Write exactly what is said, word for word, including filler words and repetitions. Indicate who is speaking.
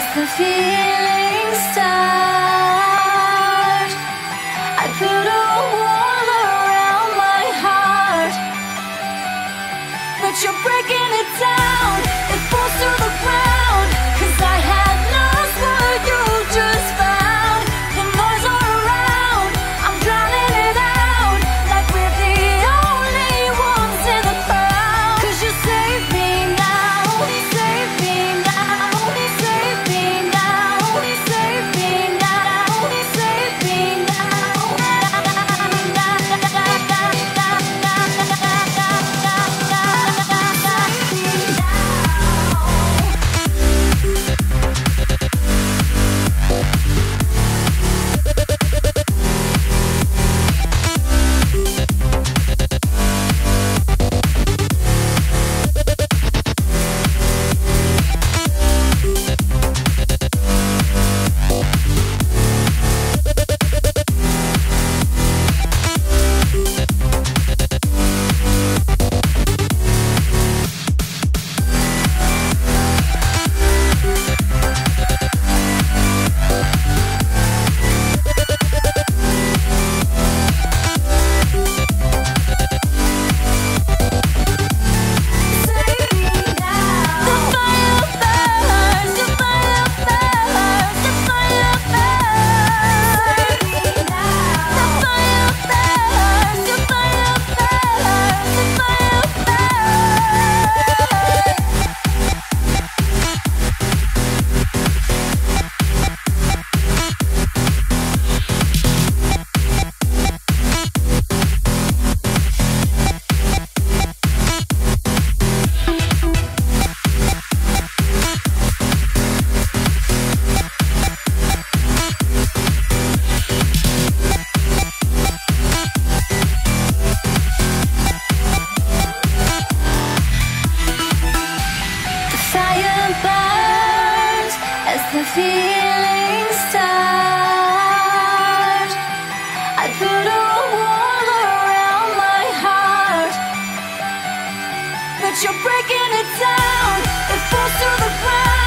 Speaker 1: the feeling start, I put a wall around my heart, but you're breaking it down. It falls to the ground, 'cause I had lost what you just found. The noise all around, I'm drowning it out, like we're the only ones in the crowd. 'Cause you save me now, save me now, save me now, save me now, save me the feeling start, I put a wall around my heart, but you're breaking it down. It falls to the ground.